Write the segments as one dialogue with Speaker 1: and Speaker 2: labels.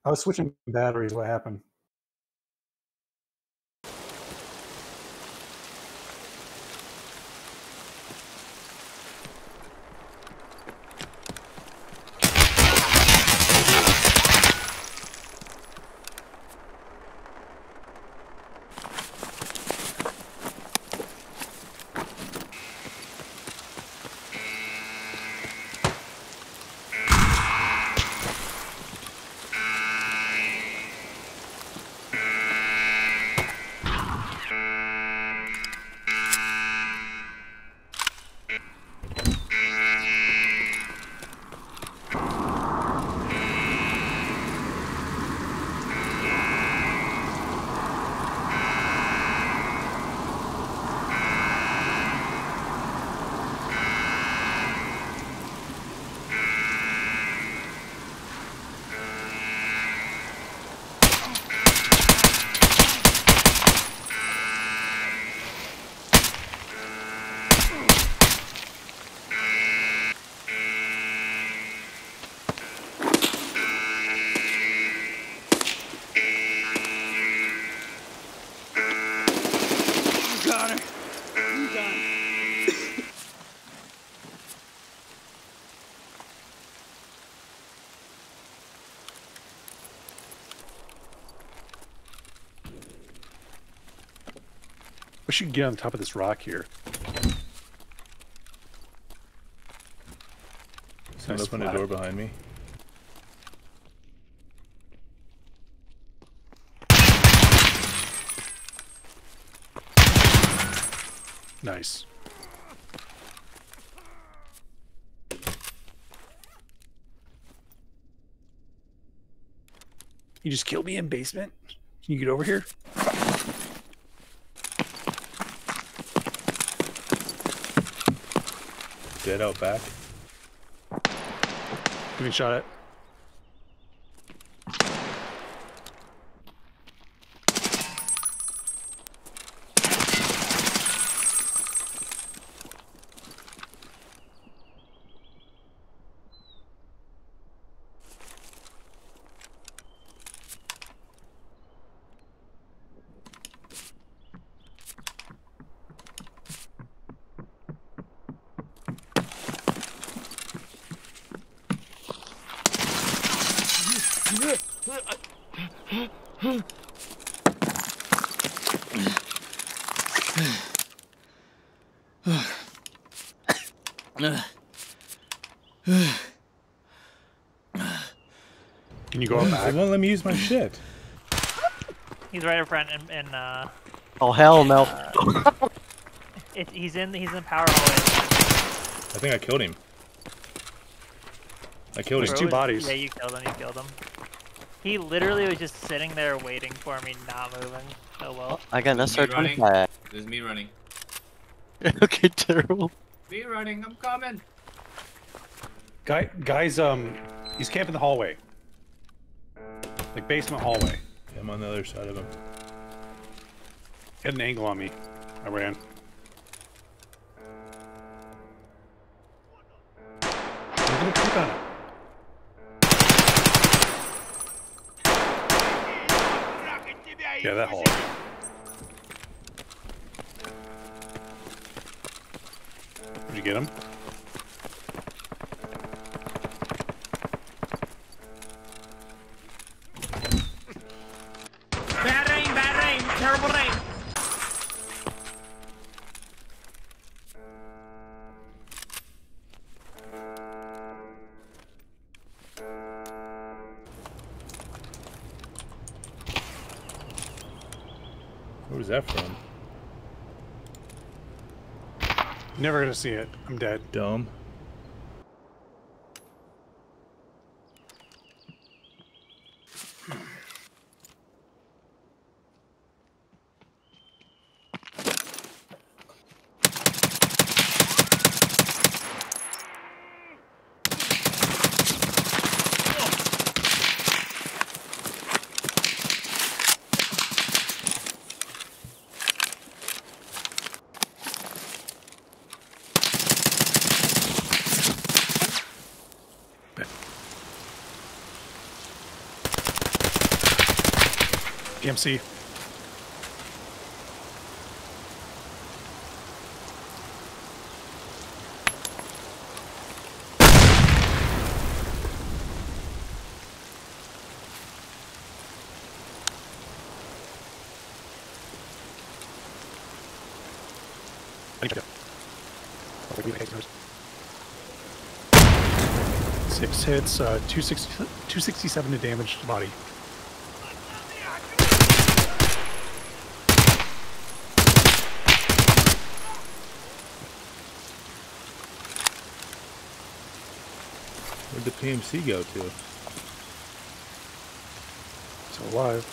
Speaker 1: I was switching batteries. What happened? We should get on top of this rock here.
Speaker 2: Someone opened a door behind me.
Speaker 1: Nice. You just killed me in basement? Can you get over here?
Speaker 2: Dead out back.
Speaker 1: Getting shot at. Can you go up back?
Speaker 2: It won't let me use my shit.
Speaker 3: He's right up front in
Speaker 4: Oh hell no.
Speaker 3: he's in power hallway.
Speaker 2: I think I killed him. I killed
Speaker 1: There's
Speaker 2: him.
Speaker 1: two bodies.
Speaker 3: Yeah, you killed him. He literally was just sitting there waiting for me, not moving. Oh well.
Speaker 4: I got an
Speaker 5: There's me running.
Speaker 4: SR-25.
Speaker 5: There's me running.
Speaker 4: Okay, terrible.
Speaker 5: Me running, I'm coming.
Speaker 1: Guys, he's camping the hallway. Like basement hallway.
Speaker 2: I'm on the other side of him.
Speaker 1: Had an angle on me. I ran. I'm gonna creep on him. Yeah, that hallway. Did you get him?
Speaker 3: Bad rain, terrible rain.
Speaker 2: Where was that from?
Speaker 1: Never gonna see it. I'm dead.
Speaker 2: Dumb.
Speaker 1: PMC. Six hits, 267 to damage to the body.
Speaker 2: Where'd the PMC go to?
Speaker 1: Still alive.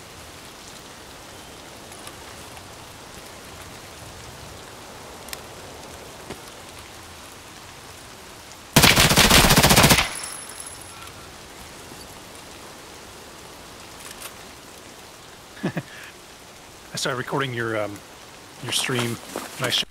Speaker 1: I started recording your stream. Nice.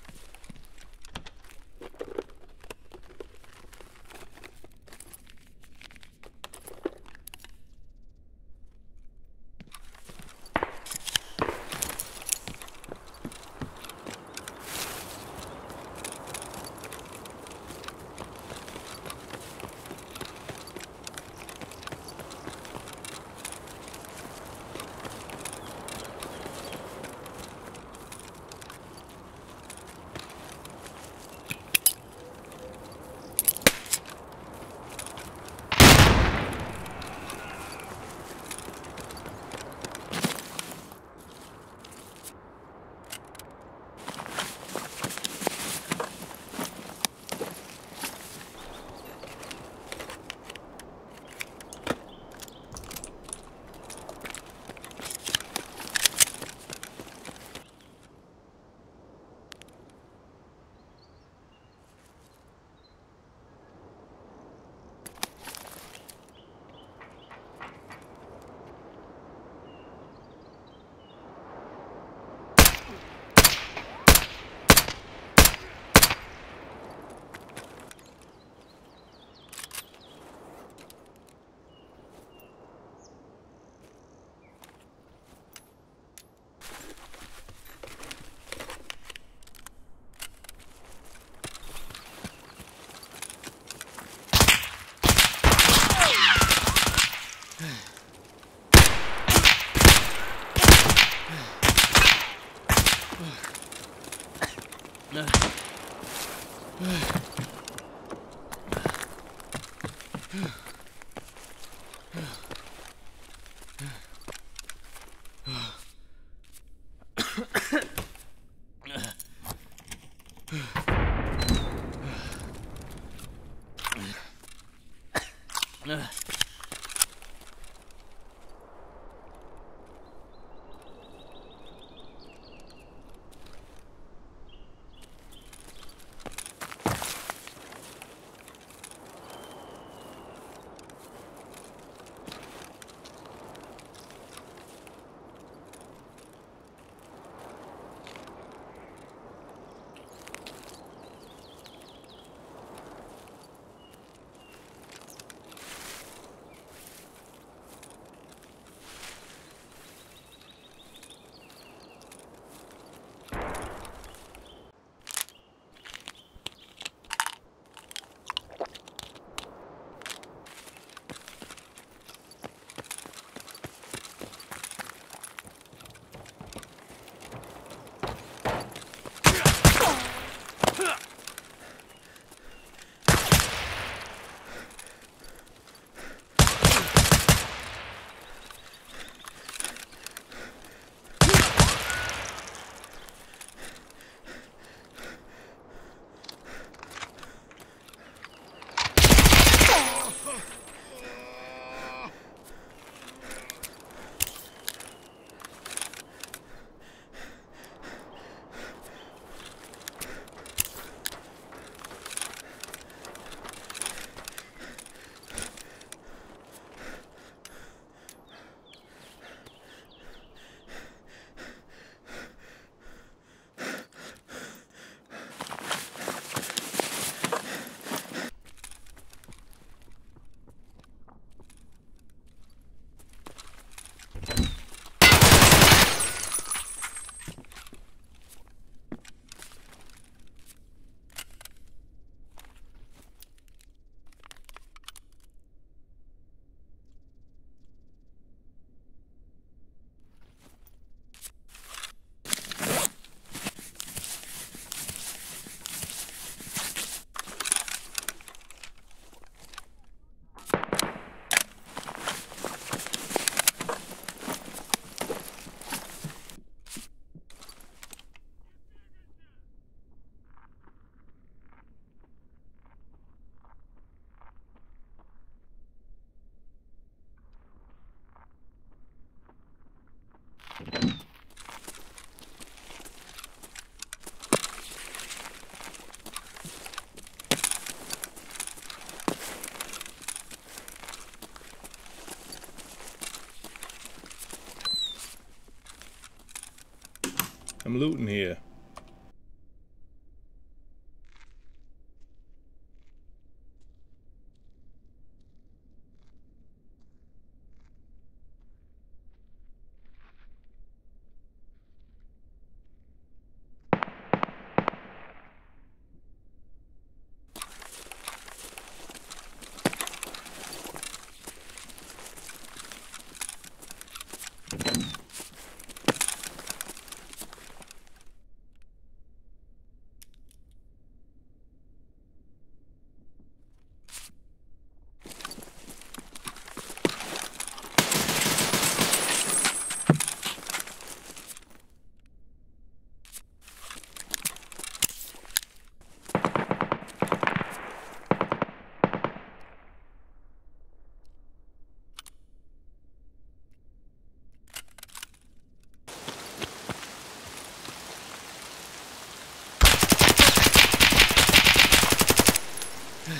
Speaker 2: I'm looting here.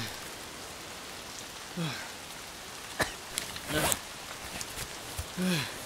Speaker 6: Ugh.